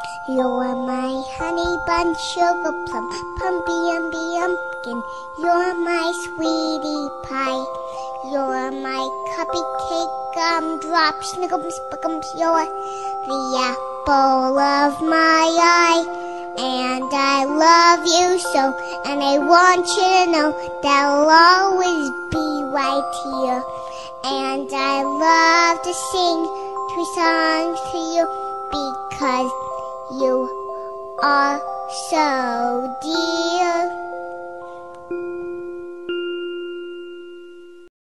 You're my honey bun, sugar plum, pumpy umby umpkin. You're my sweetie pie. You're my cuppy cake, gumdrop, snickums, spickums. You're the apple of my eye. And I love you so, and I want you to know that I'll always be right here. And I love to sing 3 songs to you because you are so dear.